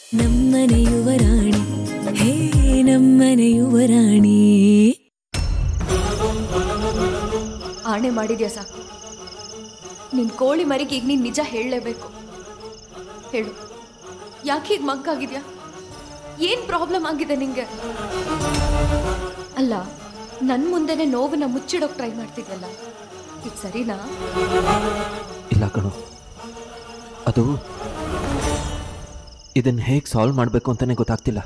ನಮ್ಮನೆ ಯುವರಾಣಿ ಹೇ ನಮ್ಮನೆ ಯುವರಾಣಿ. ಆಣೆ ಮಾಡಿದ್ಯಾ ಸಾಕು. ನಿನ್ ಕೋಳಿ ಮರಿಗೆ ಈಗ ನೀನ್ ನಿಜ ಹೇಳಲೇಬೇಕು. ಹೇಳು, ಯಾಕೆ ಹೀಗೆ ಮಗ್ಗಾಗಿದ್ಯಾ? ಏನ್ ಪ್ರಾಬ್ಲಮ್ ಆಗಿದೆ ನಿಂಗೆ? ಅಲ್ಲ, ನನ್ ಮುಂದೆನೆ ನೋವನ್ನ ಮುಚ್ಚಿಡೋಕ್ ಟ್ರೈ ಮಾಡ್ತಿದ್ಯಲ್ಲ, ಇದು ಸರಿನಾ? ಇಲ್ಲ ಕಣೋ, ಅದು ಇದನ್ನ ಹೇಗೆ ಸಾಲ್ವ್ ಮಾಡಬೇಕು ಅಂತಾನೆ ಗೊತ್ತಾಗ್ತಿಲ್ಲ.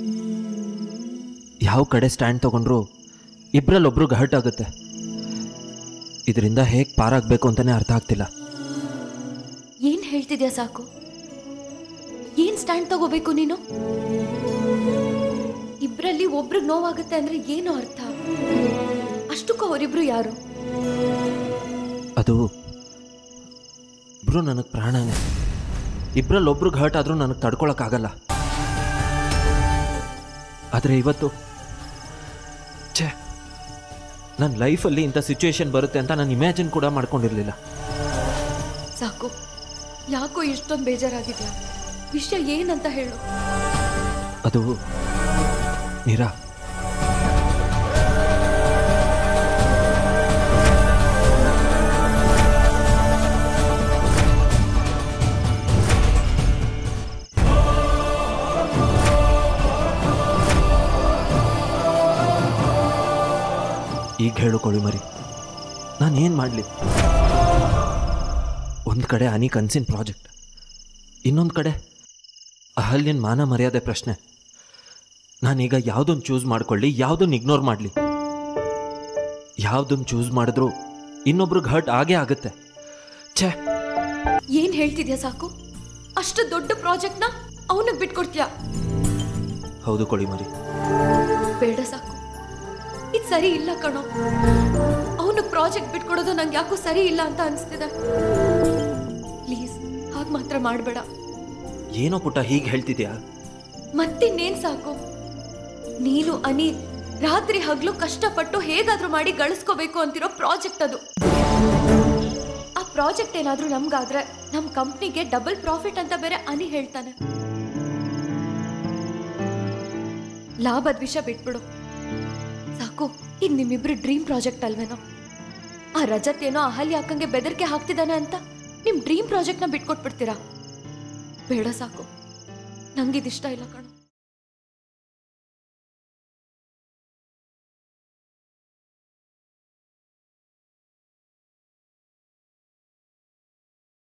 ಯಾವ ಕಡೆ ಸ್ಟ್ಯಾಂಡ್ ತಗೊಂಡ್ರು ಇಬ್ಬರಲ್ಲೊಬ್ರಿಗೆ ಹರ್ಟ್ ಆಗುತ್ತೆ. ಇದರಿಂದ ಹೇಗೆ ಪಾರಾಗಬೇಕು ಅಂತಾನೆ ಅರ್ಥ ಆಗ್ತಿಲ್ಲ. ಏನ್ ಹೇಳ್ತಿದ್ಯಾ ಸಾಕು? ಏನ್ ಸ್ಟ್ಯಾಂಡ್ ತಗೋಬೇಕು ನೀನು? ಇಬ್ರಲ್ಲಿ ಒಬ್ರಿಗೆ ನೋವಾಗುತ್ತೆ ಅಂದ್ರೆ ಏನು ಅರ್ಥ? ಅಷ್ಟಕ್ಕೂ ಅವರಿಬ್ರು ಯಾರು? ಅದು ಇಬ್ರು ನನಗೆ ಪ್ರಾಣನೇ. ಇಬ್ರಲ್ಲಿ ಒಬ್ರಿಗೆ ಹರ್ಟ್ ಆದ್ರೂ ನನಗೆ ತಡ್ಕೊಳಕ್ಕಾಗಲ್ಲ. ಆದರೆ ಇವತ್ತು ಛೇ, ನನ್ನ ಲೈಫಲ್ಲಿ ಇಂಥ ಸಿಚುವೇಶನ್ ಬರುತ್ತೆ ಅಂತ ನಾನು ಇಮ್ಯಾಜಿನ್ ಕೂಡ ಮಾಡ್ಕೊಂಡಿರಲಿಲ್ಲ. ಸಾಕು, ಯಾಕೋ ಇಷ್ಟೊಂದು ಬೇಜಾರಾಗಿದ್ಯಾ? ವಿಷಯ ಏನಂತ ಹೇಳು. ಅದು ಮೀರಾ, ಈಗ ಹೇಳುಕೊಳ್ಳಿ ಮರಿ, ನಾನು ಏನು ಮಾಡಲಿ? ಒಂದು ಕಡೆ ಅನಿ ಕನ್ಸಿನ್ ಪ್ರಾಜೆಕ್ಟ್, ಇನ್ನೊಂದು ಕಡೆ ಅಹಲ್ಯನ್ ಮಾನ ಮರ್ಯಾದೆ ಪ್ರಶ್ನೆ. ನಾನೀಗ ಯಾವುದನ್ನು ಚೂಸ್ ಮಾಡ್ಕೊಳ್ಳಿ, ಯಾವುದನ್ನು ಇಗ್ನೋರ್ ಮಾಡಲಿ? ಯಾವುದನ್ನು ಚೂಸ್ ಮಾಡಿದ್ರು ಇನ್ನೊಬ್ರಿಗೆ ಹರ್ಟ್ ಆಗೇ ಆಗುತ್ತೆ. ಛೇ, ಏನ್ ಹೇಳ್ತಿದ್ಯಾ ಸಾಕು? ಅಷ್ಟು ದೊಡ್ಡ ಪ್ರಾಜೆಕ್ಟ್ನ ಅವನಿಗೆ ಬಿಟ್ಕೊಡ್ತೀಯಾ? ಹೌದು ಕೊಳಿ ಮರಿ. ಬೇಡ ಸಾಕು, ಇದು ಸರಿ ಇಲ್ಲ ಕಣೋ. ಅವನು ಪ್ರಾಜೆಕ್ಟ್ ಬಿಟ್ಕೊಡೋದು ನಂಗೆ ಯಾಕೋ ಸರಿ ಇಲ್ಲ ಅಂತ ಅನಿಸ್ತಿದೆ. ಪ್ಲೀಸ್ ಹಾಗೆ ಮಾತ್ರ ಮಾಡಬೇಡ. ಏನೋ ಪುಟ್ಟ ಹೀಗೆ ಹೇಳ್ತಿದ್ಯಾ? ಮತ್ತಿನ್ನೇನ್ ಸಾಕು? ನೀನು ಅನಿ ರಾತ್ರಿ ಹಗಲು ಕಷ್ಟಪಟ್ಟು ಹೇಗಾದ್ರೂ ಮಾಡಿ ಗಳಿಸ್ಕೋಬೇಕು ಅಂತಿರೋ ಪ್ರಾಜೆಕ್ಟ್ ಅದು. ಆ ಪ್ರಾಜೆಕ್ಟ್ ಏನಾದ್ರೂ ನಮ್ಗಾದ್ರೆ ನಮ್ ಕಂಪ್ನಿಗೆ ಡಬಲ್ ಪ್ರಾಫಿಟ್ ಅಂತ ಬೇರೆ ಅನಿ ಹೇಳ್ತಾನೆ. ಲಾಭದ ವಿಷಯ ಬಿಟ್ಬಿಡು ಸಾಕು. ಇದು ನಿಮ್ಮಿಬ್ರು ಡ್ರೀಮ್ ಪ್ರಾಜೆಕ್ಟ್ ಅಲ್ವೇನೋ? ಆ ರಜತ್ ಏನೋ ಅಹಲ್ಯ ಅಕ್ಕಂಗೆ ಬೆದರಿಕೆ ಹಾಕ್ತಿದ್ದಾನೆ ಅಂತ ನಿಮ್ ಡ್ರೀಮ್ ಪ್ರಾಜೆಕ್ಟ್ನ ಬಿಟ್ಕೊಟ್ಬಿಡ್ತೀರಾ? ಬೇಡ ಸಾಕು, ನಂಗಿದಿಷ್ಟ ಇಲ್ಲ ಕಣ.